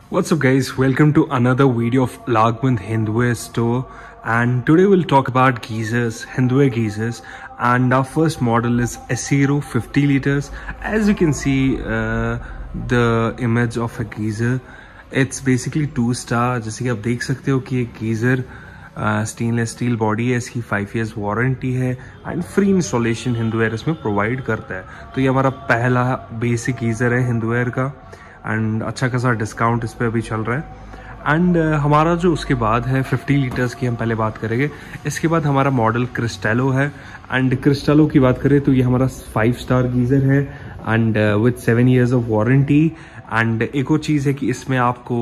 What's up guys, welcome to another video of Lagmand Hindware store, and today we'll talk about geysers, Hindware geysers, and our first model is Acero 50 liters. As you can see the image of a geyser, it's basically 2-star. जैसे कि आप देख सकते हो कि एक geyser stainless steel body है, इसकी 5 years वारंटी है एंड फ्री इंस्टॉलेशन हिंदवेयर इसमें प्रोवाइड करता है। तो ये हमारा पहला बेसिक गीजर है हिंदवेयर का एंड अच्छा खासा डिस्काउंट इस पर अभी चल रहा है। एंड हमारा जो उसके बाद है 50 लीटर्स की हम पहले बात करेंगे। इसके बाद हमारा मॉडल क्रिस्टेलो है एंड क्रिस्टेलो की बात करें तो ये हमारा 5-star गीजर है and with 7 years of warranty. And एक और चीज़ है कि इसमें आपको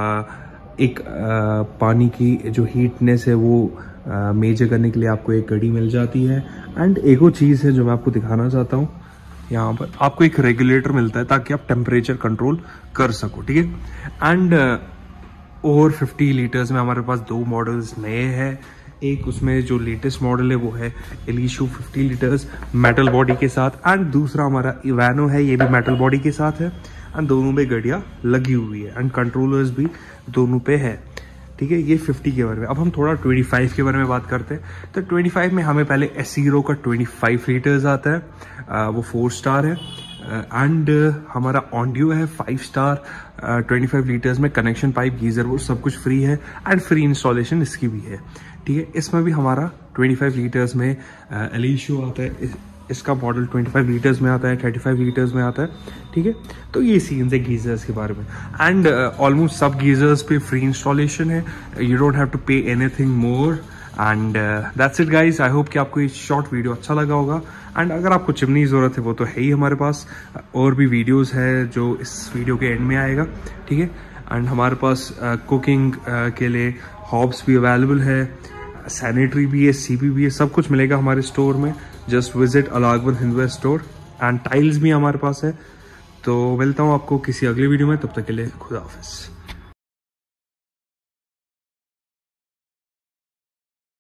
एक पानी की जो हीटनेस है वो मेजर करने के लिए आपको एक घड़ी मिल जाती है। एंड एक और चीज़ है जो मैं आपको दिखाना चाहता हूँ, यहाँ पर आपको एक रेगुलेटर मिलता है ताकि आप टेम्परेचर कंट्रोल कर सको, ठीक है। एंड और 50 लीटर्स में हमारे पास 2 मॉडल्स नए हैं। एक उसमें जो लेटेस्ट मॉडल है वो है एलिशो 50 लीटर्स मेटल बॉडी के साथ, एंड दूसरा हमारा इवानो है, ये भी मेटल बॉडी के साथ है एंड दोनों पे घड़ियाँ लगी हुई है एंड कंट्रोलर्स भी दोनों पे है, ठीक है। ये 50 के बारे में। अब हम थोड़ा 25 के बारे में बात करते हैं। तो 25 में हमें पहले एसीरो का 25 लीटर्स आता है, वो 4-star है एंड हमारा ऑनड्यू है 5-star 25 लीटर्स में। कनेक्शन पाइप गीजर वो सब कुछ फ्री है एंड फ्री इंस्टॉलेशन इसकी भी है, ठीक है। इसमें भी हमारा 25 लीटर्स में एलिशो आता है, इसका मॉडल 25 लीटर्स में आता है, 35 लीटर्स में आता है, ठीक है। तो ये सीन्स है गीजर्स के बारे में एंड ऑलमोस्ट सब गीजर्स पे फ्री इंस्टॉलेशन है, you don't have to pay anything more and that's it guys. I hope कि आपको ये शॉर्ट वीडियो अच्छा लगा होगा एंड अगर आपको चिमनी की ज़रूरत है वो तो है ही हमारे पास, और भी वीडियोज़ है जो इस वीडियो के एंड में आएगा, ठीक है। एंड हमारे पास कुकिंग के लिए हॉब्स भी अवेलेबल है, सैनिटरी भी है, सीपी भी है, सब कुछ मिलेगा हमारे स्टोर में। जस्ट विजिट लागमंद हिंदवेयर स्टोर एंड टाइल्स भी हमारे पास है। तो मिलता हूँ आपको किसी अगले वीडियो में, तब तक के लिए खुदा हाफिज़।